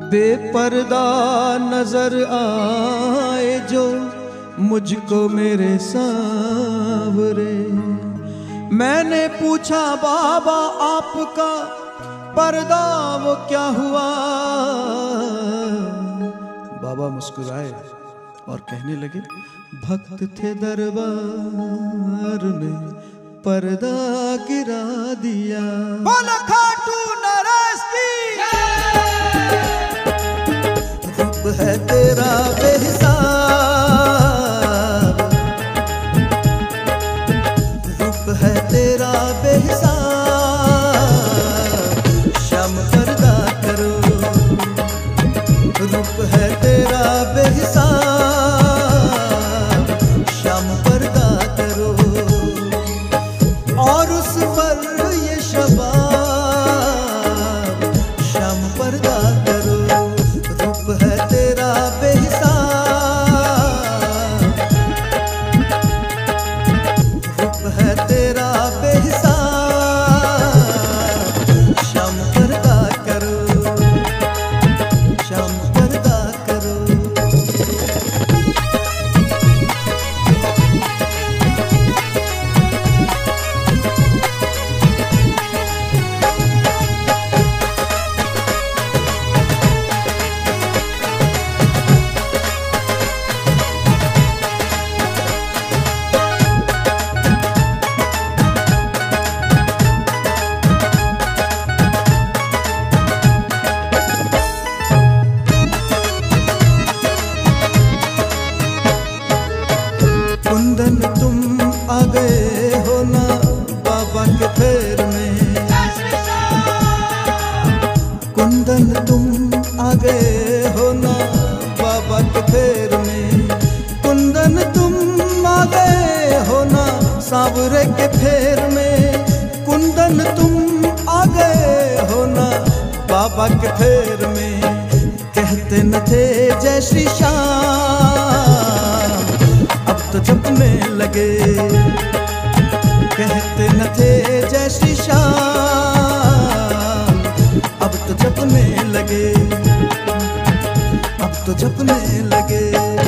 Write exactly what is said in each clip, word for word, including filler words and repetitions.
बेपर्दा नजर आए जो मुझको मेरे सांवरे। मैंने पूछा बाबा आपका पर्दा वो क्या हुआ। बाबा मुस्कुराए और कहने लगे, भक्त थे दरबार में पर्दा गिरा दिया। बोलो खाटू नरेश की। रूप है तेरा बेहिसाब, रूप है तेरा बेहिसाब, श्याम पर्दा करो। रूप है तेरा बेहिसाब, श्याम पर्दा करो। और उस पर ये शबाब, श्याम पर्दा करो। रूप है तेरा बेहिसाब, रूप है तेरा बेहिसाब, श्याम पर्दा करो, श्याम पर्दा करो। कुंदन तुम आ गए हो ना बाबा के फेर में। कुंदन तुम आ गए हो ना बाबा के फेर में। कुंदन तुम आ गए हो ना सांवरे के फेर में। कुंदन तुम आ गए हो ना बाबा के फेर में। कहते न थे जय श्री श्याम, अब तो जपने लगे। कहते न थे जय श्री श्याम, अब तो जपने लगे, अब तो जपने लगे।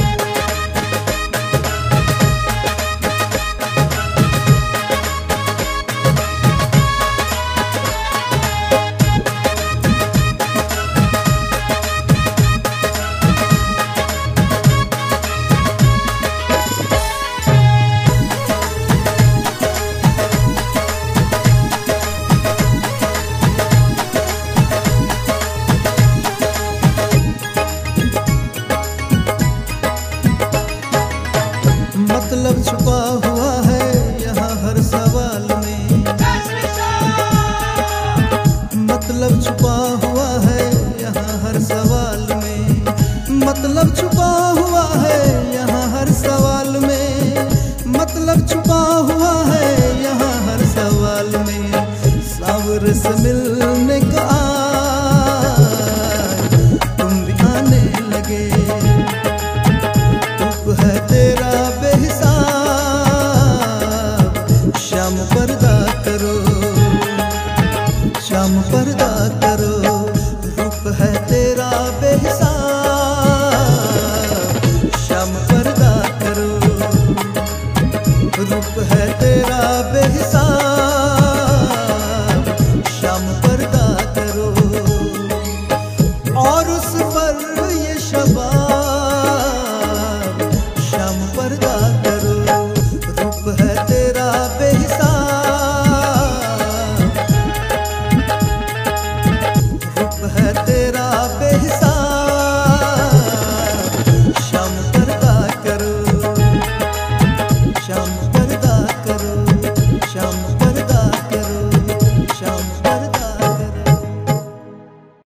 मतलब छुपा हुआ है यहाँ हर सवाल में। मतलब छुपा हुआ है यहाँ हर सवाल में। मतलब छुपा हुआ है यहाँ हर सवाल में। मतलब छुपा हुआ है यहाँ हर सवाल में। सांवरे से मिलने का तुम भी आने लगे। रूप है तेरा बेहिसाब, श्याम पर्दा करो, श्याम पर्दा करो। रूप है तेरा बेहिसाब, श्याम पर्दा करो। रूप है तेरा बेहिसाब, श्याम पर्दा करो। और उस